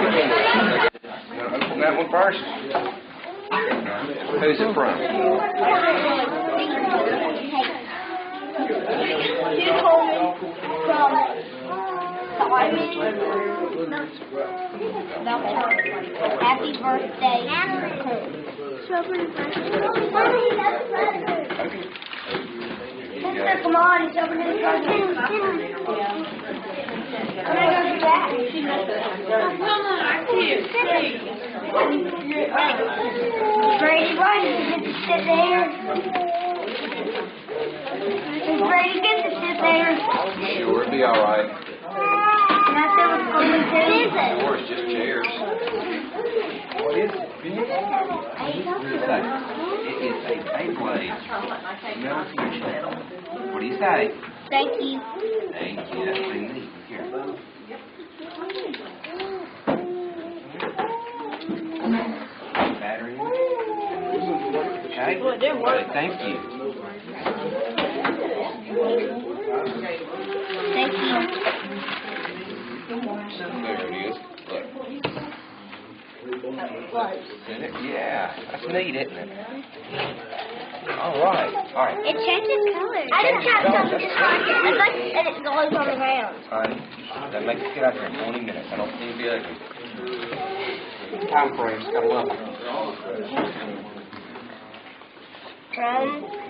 Open that one first. Who's it from? Coleman from Happy birthday, come on, he's opening his present. Can I go do that? Brady, why did you get to sit there? Is Brady get to sit there? Sure, it'll be alright. That's what it's going to do. Or it's just chairs. What is it? It is a Beyblade. What do you say? Thank you. Thank you. That's pretty neat. Here. Battery. Okay. Well, it didn't work. Thank you. Thank you. There it is. Look. Isn't it? Yeah. That's neat, isn't it? All right. It changes colors. I just have something to talk and it goes on the ground. All right. That makes us get out there in 20 minutes. I don't think it'll be ugly. Time frames. Gotta love it. From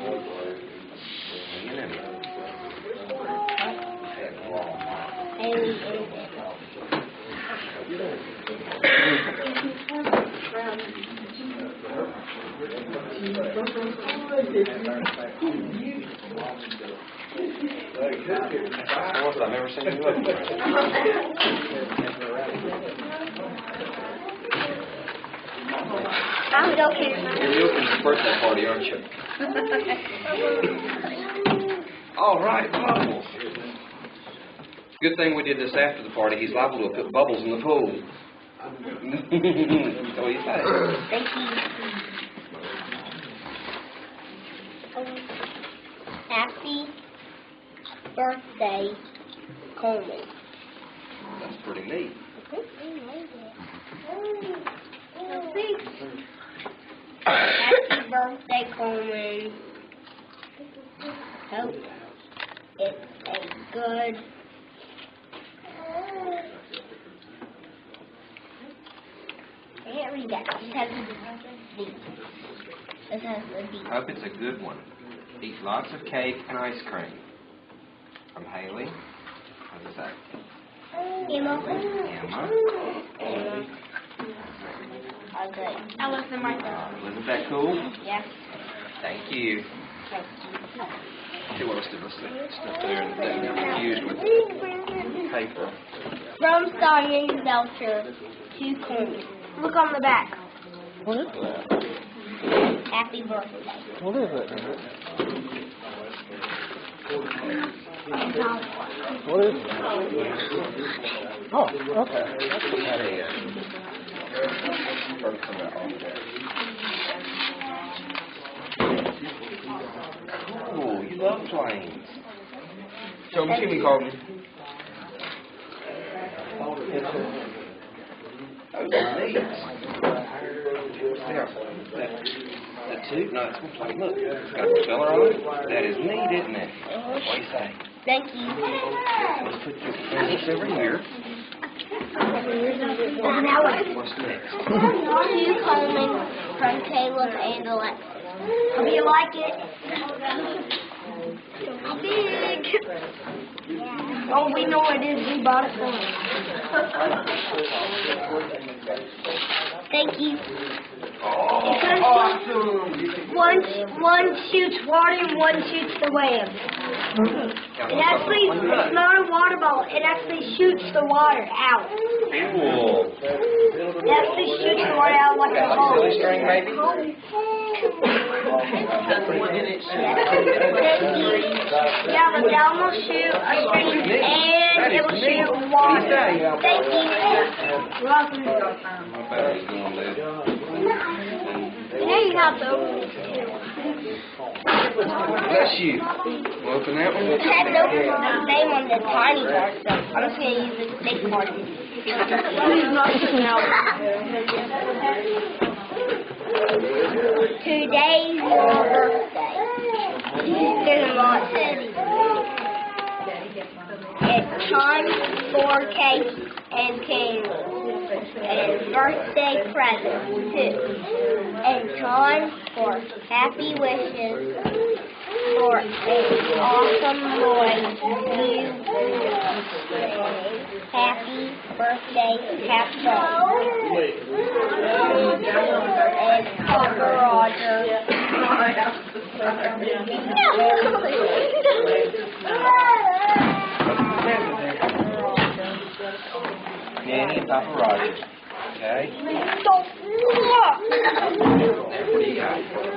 I've never seen you look. I'm joking. You're looking for a birthday party, aren't you? All right, bubbles. Good thing we did this after the party. He's liable to put bubbles in the pool. What do you say? Thank you. Happy birthday, Coleman. That's pretty neat. Happy birthday, Coleman. Hope it's a good I can't read that. It has a D. It has a D. Hope it's a good one. Eat lots of cake and ice cream. From Haley. What is that? Emma. Emma. Okay. I left them right there. Isn't that cool? Yeah. Thank you. See what else did this stuff there that they're confused with paper. From Sonia Belcher to Coleman. Look on the back. What is that? Happy birthday. What is it? What is it? Oh, okay. Cool, you love planes. Show me, Coleman. Oh, that's neat. There. The tube? No, it's a plane. Look, it's got a propeller on it. That is neat, isn't it? What do you say? Thank you. Let's put this over here. Now what? What's next? To Coleman from Caleb and Alexa. Hope you like it. How big? Oh, we know what it is. We bought it for him. Thank you. One shoots water and one shoots the web. It actually, it's not a water ball. It actually shoots the water out. Cool. It actually shoots the water out like a hole. Silly string, maybe? Yeah, but that will shoot a string and it will shoot water. Thank you. You're welcome. My battery's going dead. know you have to open it too. Bless you. Open that one. It has no name on the tiny part, so I'm just going to use the big part. Today's your birthday. There's a lot said. It's time for cake and candles. And birthday presents too. And time for happy wishes for an awesome boy. Happy birthday, Papa. And Papa Roger. Nanny and Papa Roger. Okay? Don't look! What do you got?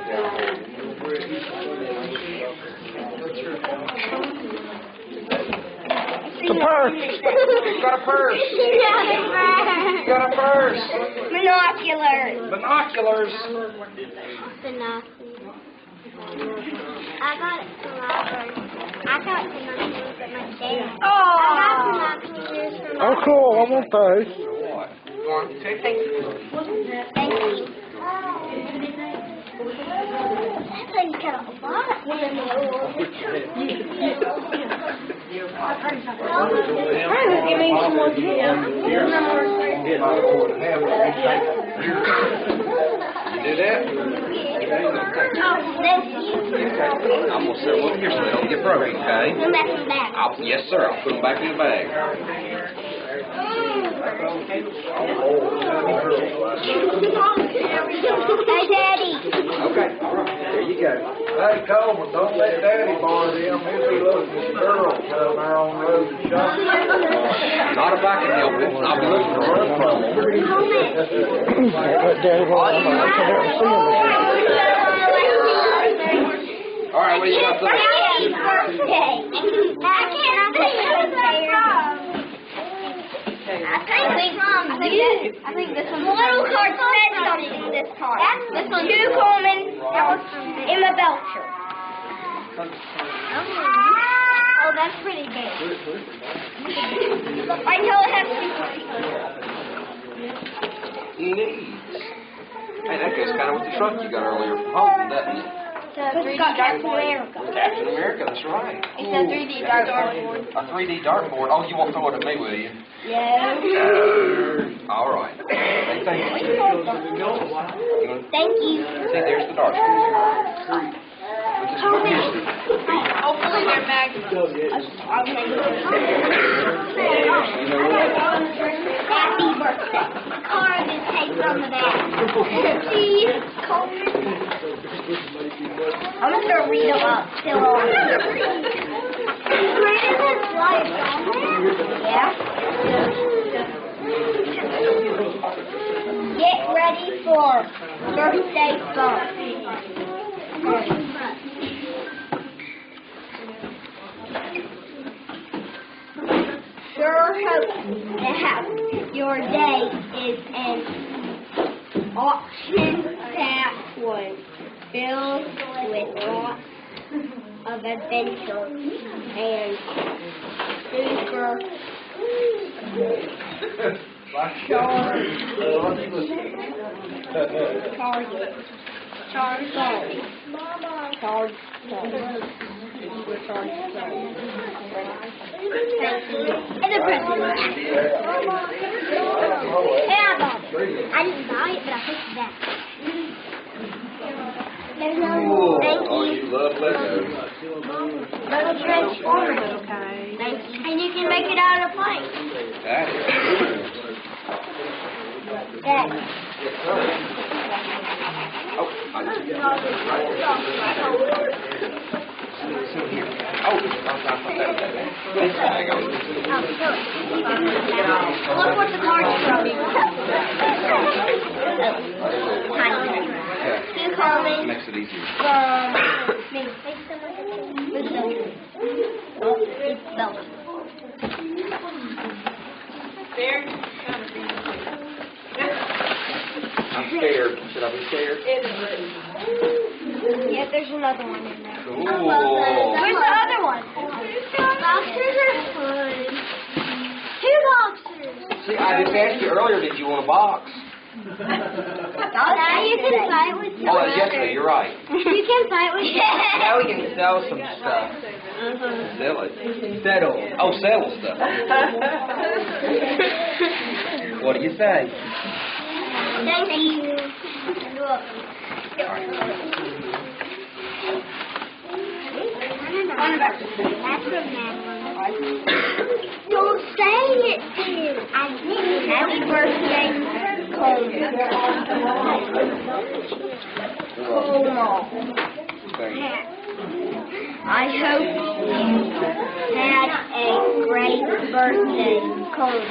The purse. You got a purse. You got a purse. Binoculars. Binoculars. I got binoculars. I got binoculars at my dad. Oh. I got binoculars for my Oh, cool. I want those. What? Go on. Take it. Thank you. I got a lot. Give me some more tea. You do that? Thank you. I'm going to set one here so they don't get broken, okay? Put them back in the bag. Yes, sir. I'll put them back in the bag. Hey, Daddy. Okay. All right. There you go. Hey, Coleman, don't let Daddy bother them. He'll be looking for some girls down there on the road to shop. Not if I can help it. I'll be looking for her. Let Daddy go. I'm going to come out and see him. All right, what do you got there? Happy birthday. I can't think I think this one's little card said something this time. This one's to Coleman, Emma Belcher. Oh, that's pretty big. I know it has Neat. Hey, that goes kind of with the truck you got earlier from home, doesn't it? It's got Captain America. Captain America, that's right. It's a 3D dartboard. A 3D dartboard. Oh, you won't throw it at me, will you? Yeah. All right. Hey, thank you. Thank you. See, there's the dartboard. Hopefully they're magnets. Happy birthday. Car just take some of that. Cheese, Coleman. I'm just going to read them up still on. Where is this light? Yeah. Get ready for birthday fun. Sure hope that your day is an action-packed one, filled with lots of adventure and super And the present. Yeah, I didn't buy it, but I picked that. There's no thank Oh, you. you love Legos. Little Transformers. Okay. Thank you. And you can make it out of a plane. That is cool. That. Oh, Oh, this bag on. Look what the card's from. You call me. Makes it easier. Me. Oh, it's Belgium. scared. Should I be scared? Yeah, there's another one in there. Cool. Where's the other one? Boxers are fun. 2 boxers. See, I just asked you earlier, did you want a box? Now you can fight with each Oh, other. Jessica, you're right. You can fight with each other. Now we can sell some stuff. Sell it. Settle. Oh, settle stuff. What do you say? Thank you. You're welcome. That's from Madeline. Don't say it, dude. I didn't. Happy birthday, Coleman. I hope you had a great birthday, Coleman.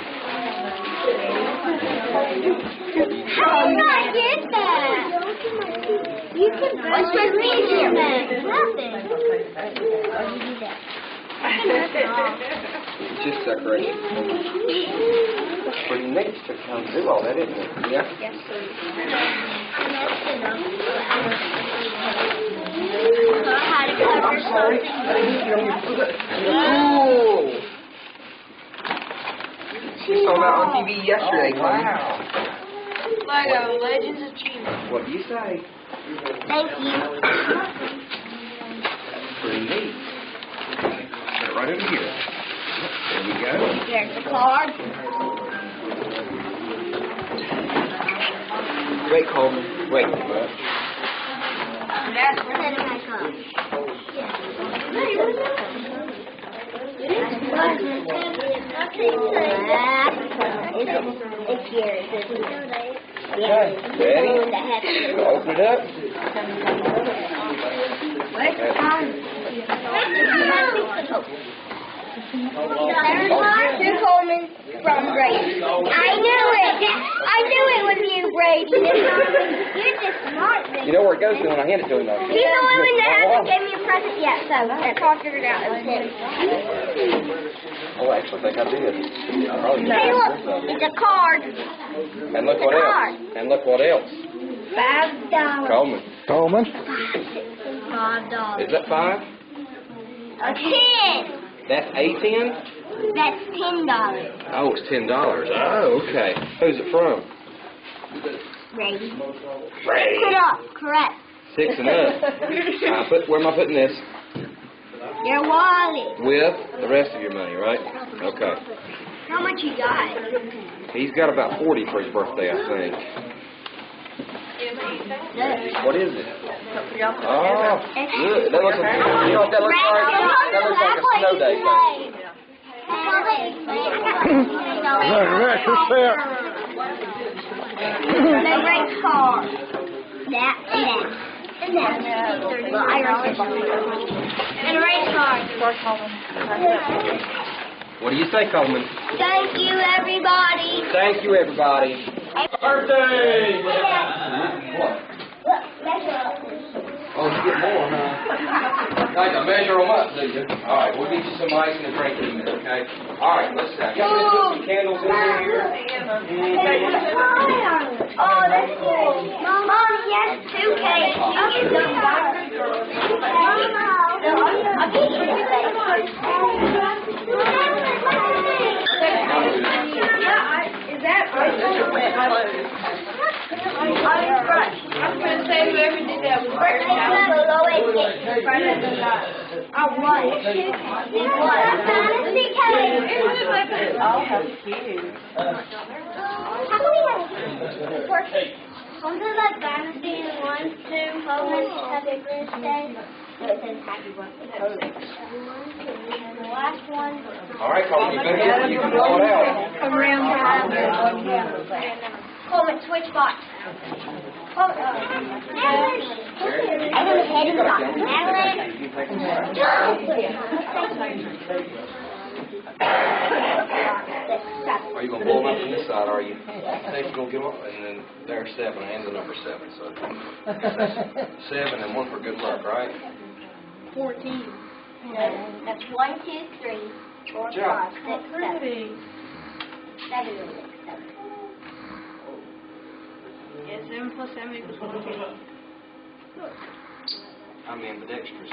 How did I get that? You can what's my reason that? Nothing. Just decoration. Pretty neat to come do all that, isn't it? Yeah? Yes, sir. I'm sorry. I didn't get on your foot. Cool. You saw that on TV yesterday, Coleman. Lego Legends of Chima. What do you say? Thank you. Pretty neat. Put it right over here. There we go. Here's the card. Wait, Coleman. Wait. That's what my card. It's yours, isn't it? Okay. Ready? Open it up. Where's the card? To Coleman from Brady. I knew it. I knew it was you, Brady. You're just smart, man. You know where it goes to when I hand it to him, though. He's the only one that hasn't given me a present yet, so that's all I figured out. It was him. Oh, I actually think I did. I probably Hey, did. look. It's a card. And look what else. And look what else. $5. Coleman. Coleman. $5. Is that 5? A 10. That's a 10? That's $10. Oh, it's $10. Oh, okay. Who's it from? Brady. Brady. Put up. Correct. 6 and up. Where am I putting this? Your wallet. With the rest of your money, right? Okay. How much you got? He's got about 40 for his birthday, I think. What is it? Oh, good. That looks like, you know what that looks like? That looks like a snow day thing. That's your set. The race car. That and that. And that. Well, I already bought it. And a race car. What do you say, Coleman? Thank you, everybody. Thank you, everybody. Birthday! What? Look, measure up. Oh, you get more, huh? I can measure them up, do you? All right, we'll get you some ice and a drink in a minute, okay? All right, let's see. I guess we'll put some candles in here. Oh, that's cool. Mom, yes, 2 cakes. I'll get you Is that right? I'm going to say whoever did that was right. I won. Fantasy cake. Oh, how cute. How can we have one to like Dynasty and 1 to Coleman happy birthday. So it says happy birthday Coleman. And the last one. All right, Coleman, you better you can blow it out. Around Coleman, switch box. Oh, Madeline. I want to head in the box. Madeline. Are you going to blow them up from this side, are you? I think you're going to get them up, and then there's 7, and the number 7. So 7 and 1 for good luck, right? 14. No, that's 1, 2, 3, 4, 5, 6, 7. 7 is 6, 7. And 7 plus 7 equals 110. I'm ambidextrous.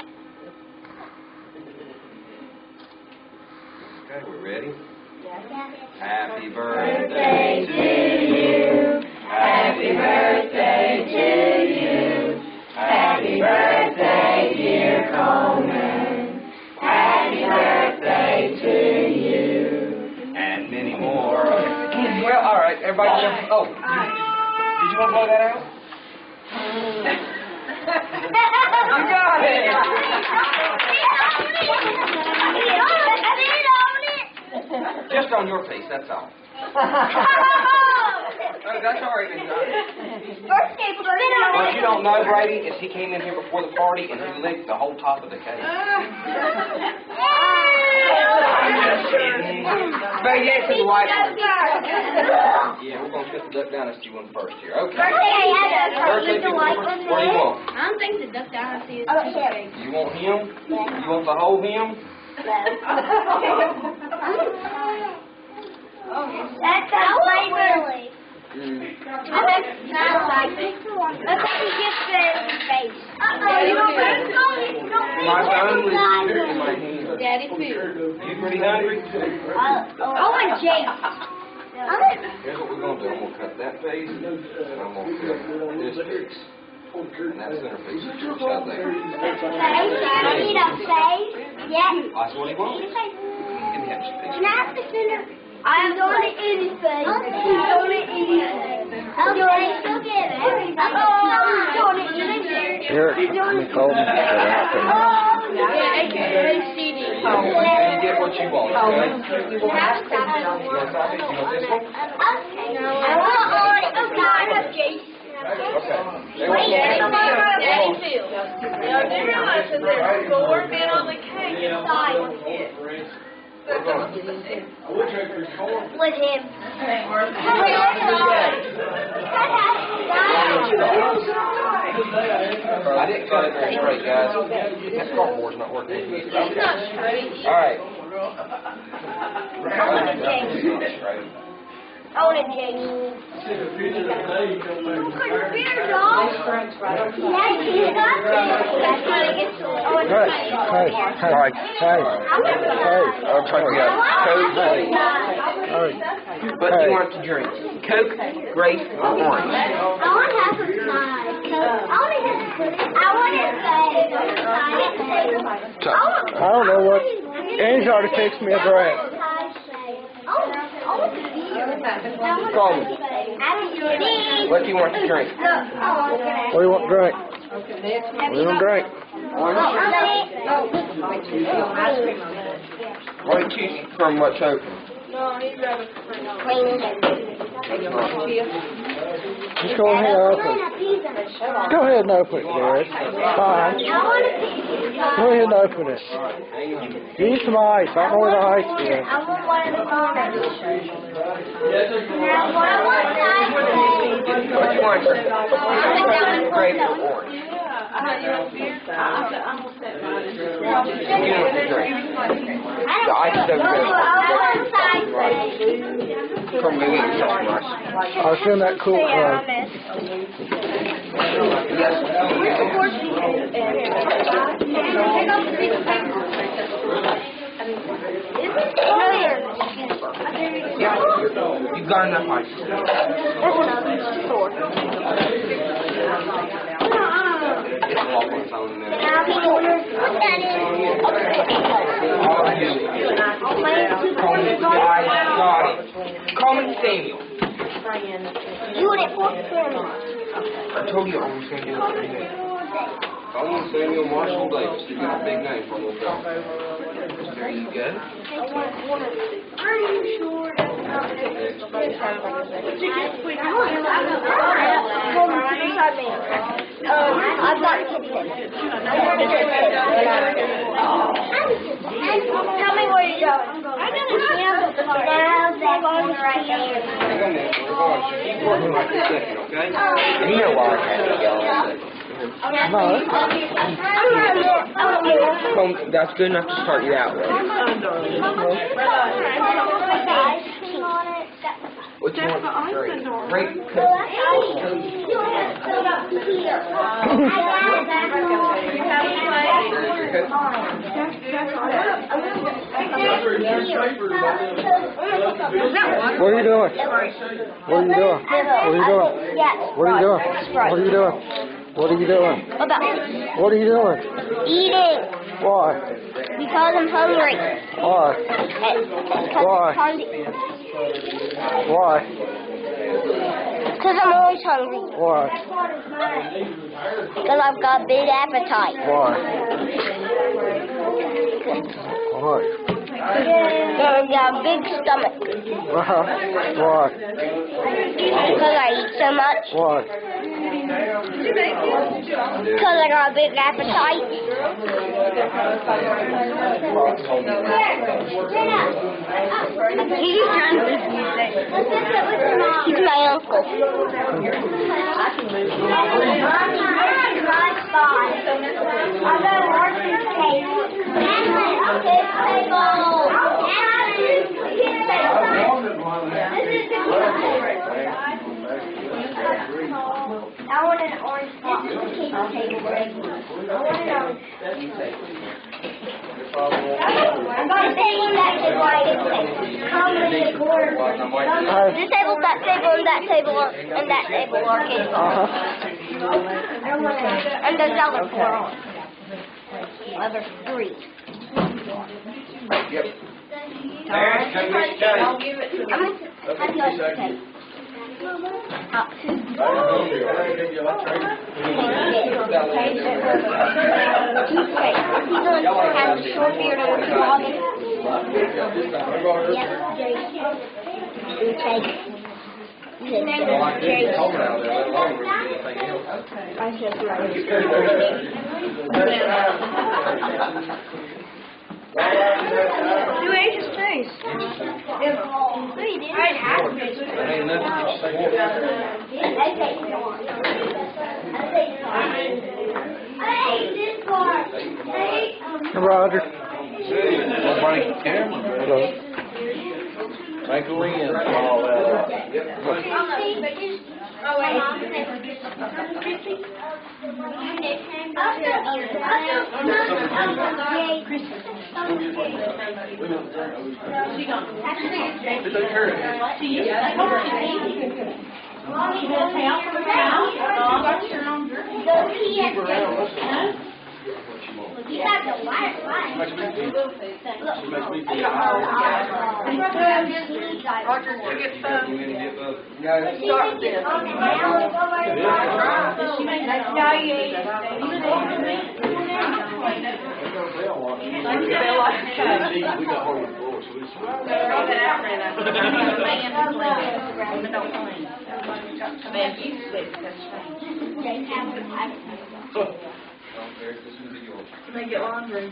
Okay, we ready? Happy birthday to you. Happy birthday to you. Happy birthday, dear Coleman. Happy birthday to you. And many more. Well, all right, everybody. Oh, did you want to blow that out? You got it. Just on your face, that's all. Oh, that's all right, Miss What you don't know, Brady, is he came in here before the party and he licked the whole top of the cake. I'm just kidding. But yeah, it's the white one. Yeah, we're going to put the Duck Dynasty one first here. Okay. Birthday people first. What do you want? I don't think the Duck Dynasty is too big. You want him? You want the whole him? That's a flavor. I bet not like it. Let's just say face. You don't My phone was in my hand. Daddy food. You pretty hungry? and Jake. Here's what we're going to do. I'm going to cut that face, and I'm going to cut this face. And that center piece is just out there. I need a face. Yeah. That's what he wants. Give me that piece. Can I have the center? I'm going to eat his face. I'm going to eat his face. Okay, go get it. I'm going to eat his face. Here, Coleman. CD. You get what you want, okay? You want something? You want this one? Okay. I want Jason. Okay. Daddy food. Now, do you realize that there's 4 men on the cake inside? With him. I didn't cut it very straight, guys. That cardboard's not working. It's not straight. All right. I want a Jason. Look at the beer, dog. Yeah, you got it. I'm trying to get Coke. What do you want to drink? Coke, grape, or orange? I want to have some size. I want to I don't know what. Annie's already fixed me a drink. Coleman, what do you want to drink? What do you want to drink? What do you want to drink? Why don't you choose from what's open? No, he'd rather Just go ahead and open it. Go ahead and open it, Garrett. Fine. Go ahead and open it. You need some ice. I don't know where the ice is. I want one of the corners. Now, what I want is What do you want? Grape or orange? You know what to drink. The ice is from the week, that's nice. I'll send that cool card. You've got enough ice. It's a walk on its own in there. Coleman Samuel. You would have forced him. I told you I was going to do it for you. Coleman Samuel Marshall Davis. You got a big name for a little fellow. There you go. Are you sure that's not I've got tell me where you're going. I'm going to right here. Hang on there. We're going. Keep working like a second, okay? And you know why I had to go on a second. That's good enough to start you out with. Which That's one's the ice great? door. Great You cookie. have filled up here. What are you doing? What are you doing? What are you doing? Yes. What are you doing? What are you doing? What are you doing? What are you doing? Eating. Why? Because I'm hungry. Why? Why? Why? Because I'm always hungry. Why? Because I've got a big appetite. Why? Why? Because I've got a big stomach. Why? Because I eat so much. Why? Because I got a big appetite. He's trying to listen to me. He's my uncle. I want an orange box. This is the kitchen table, Greg. I want an orange. I'm going to table that table right in this table, that table, and that table, and that table are kids. And there's other 4 on. Other 3. Yep. There's cookies, I'll give it to I'm going to have you like to take. Has a short beard over his body. Yep, You ate his face. I had it. Roger. Hello. Michael Ian. All that. Oh, wait. You got the white line. Roger, you get some. Start this. No, you ate it. They get laundry.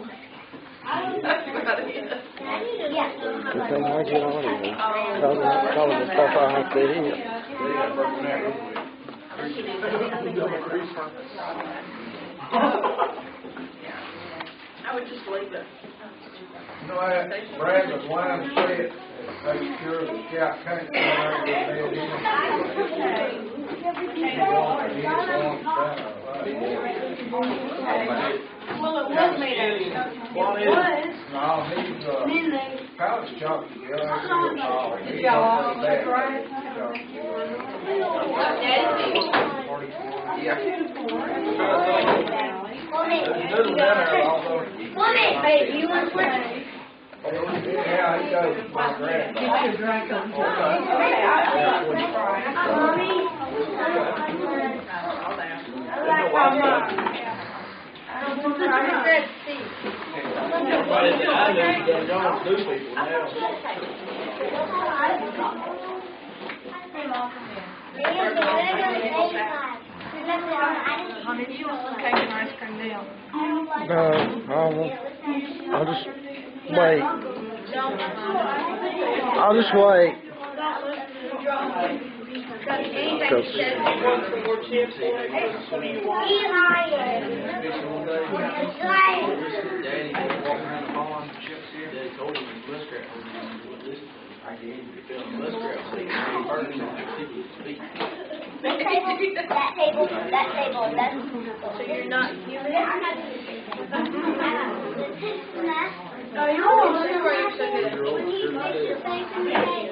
Yeah. Good thing I get on here. Tell them the stuff I have to eat. I would just leave it. You know that Brad was wine set, make sure the cow can't come out and get in. Well, it was made out of No, he's college chocolate, yeah. Hey, you want to Yeah, he does my grand. Everybody that I know done gone to people now. Honey, do you want some cake and ice cream now? No, I'll just wait. I'll just wait. I gave him the muskrat. This table, that table, that table, and that's. So you're not human? Oh, you Sure, you're so good at it. when he fixes things in the cake.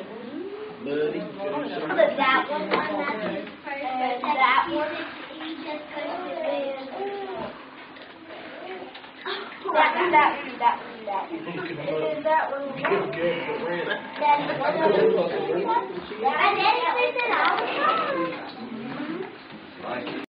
But that one, and that one, he just goes to bed. That one. Is that one? Daddy, I did everything all the time.